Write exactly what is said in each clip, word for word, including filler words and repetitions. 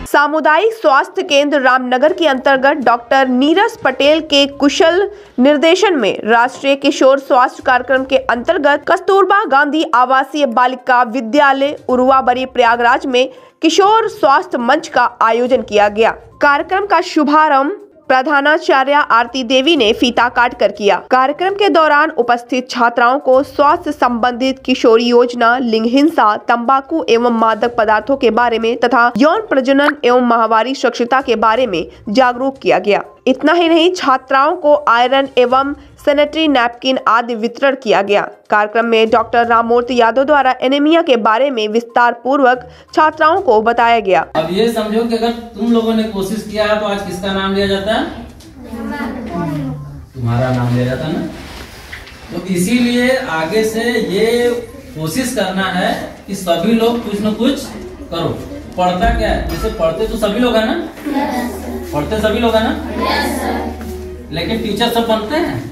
सामुदायिक स्वास्थ्य केंद्र रामनगर के अंतर्गत डॉक्टर नीरज पटेल के कुशल निर्देशन में राष्ट्रीय किशोर स्वास्थ्य कार्यक्रम के अंतर्गत कस्तूरबा गांधी आवासीय बालिका विद्यालय उरुवाबरी प्रयागराज में किशोर स्वास्थ्य मंच का आयोजन किया गया। कार्यक्रम का शुभारंभ प्रधानाचार्य आरती देवी ने फीता काट कर किया। कार्यक्रम के दौरान उपस्थित छात्राओं को स्वास्थ्य संबंधित किशोरी योजना, लिंग हिंसा, तंबाकू एवं मादक पदार्थों के बारे में तथा यौन प्रजनन एवं माहवारी सुरक्षिता के बारे में जागरूक किया गया। इतना ही नहीं, छात्राओं को आयरन एवं सैनिटरी नैपकिन आदि वितरण किया गया। कार्यक्रम में डॉक्टर राममूर्ति यादव द्वारा एनीमिया के बारे में विस्तार पूर्वक छात्राओं को बताया गया। अब ये समझो कि अगर तुम लोगों ने कोशिश किया है तो आज किसका नाम लिया जाता है? तुम्हारा नाम लिया जाता है ना। तो इसीलिए आगे से ये कोशिश करना है कि सभी लोग कुछ न कुछ करो। पढ़ता क्या है? जैसे पढ़ते तो सभी लोग है ना, पढ़ते सभी लोग है ना, लेकिन टीचर सब बनते हैं?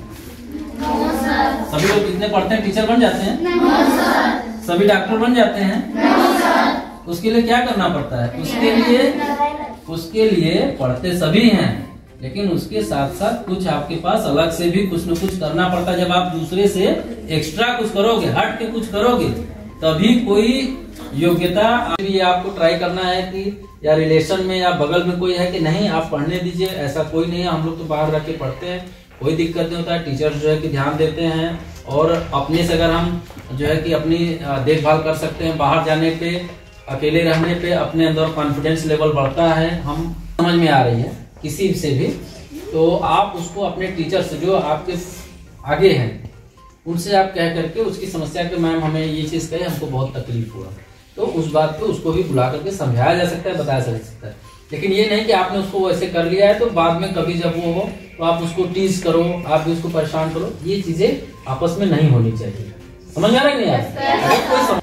सभी लोग कितने पढ़ते हैं टीचर बन जाते हैं? सभी डॉक्टर बन जाते हैं? उसके लिए क्या करना पड़ता है? उसके लिए उसके लिए पढ़ते सभी हैं, लेकिन उसके साथ साथ कुछ आपके पास अलग से भी कुछ न कुछ करना पड़ता है। जब आप दूसरे से एक्स्ट्रा कुछ करोगे, हट के कुछ करोगे, तभी कोई योग्यता। ये आपको ट्राई करना है कि या रिलेशन में या बगल में कोई है कि नहीं आप पढ़ने दीजिए, ऐसा कोई नहीं है। हम लोग तो बाहर रख के पढ़ते हैं, कोई दिक्कत नहीं होता है। टीचर्स जो है कि ध्यान देते हैं और अपने से अगर हम जो है कि अपनी देखभाल कर सकते हैं, बाहर जाने पे, अकेले रहने पे अपने अंदर कॉन्फिडेंस लेवल बढ़ता है। हम समझ में आ रही है किसी से भी, तो आप उसको अपने टीचर से जो आपके आगे हैं उनसे आप कह करके उसकी समस्या के मैम हमें ये चीज कहे, हमको बहुत तकलीफ हुआ, तो उस बात पे उसको भी बुला करके समझाया जा सकता है, बताया जा सकता है। लेकिन ये नहीं कि आपने उसको वैसे कर लिया है तो बाद में कभी जब वो हो तो आप उसको टीज करो, आप भी उसको परेशान करो। ये चीजें आपस में नहीं होनी चाहिए। समझ आ रहा है नहीं? अगर कोई